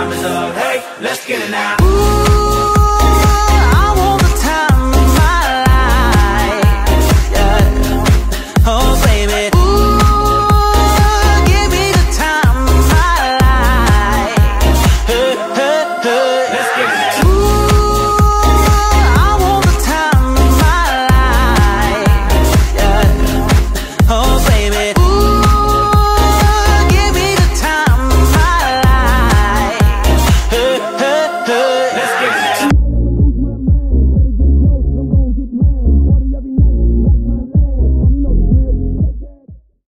time is up. Hey, let's get it now. Ooh.